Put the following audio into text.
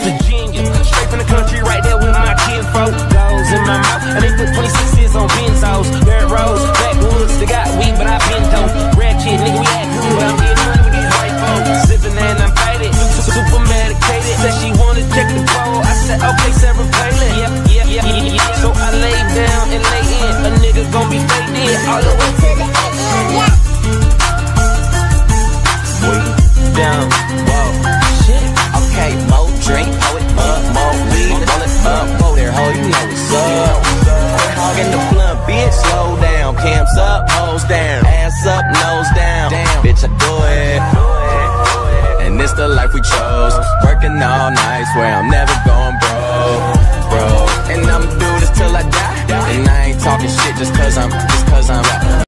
Virginia, straight from the country, right there with my kinfolk. Goes in my mouth, and they put 26s on benzos. Dirt roads, backwoods, they got weed, but I been dope. Ratchet, nigga, we act good, but I'm getting money with these white folks. Sipping and I'm faded, super medicated. Said she wanted to check the pole. I said, okay, Sarah Palin. Yeah. So I lay down and lay in. A nigga gon' be faded in all the way to the end. Down, whoa, shit. Okay, more drink, hold it up, more weed, roll it up, whoa there, ho, you know what's up. Hogging the blunt, bitch, slow down, cams up, hoes down, ass up, nose down, damn, bitch, I do it. And it's the life we chose, working all night, swear I'm never going broke, bro. And I'ma do this till I die, and I ain't talking shit just cause I'm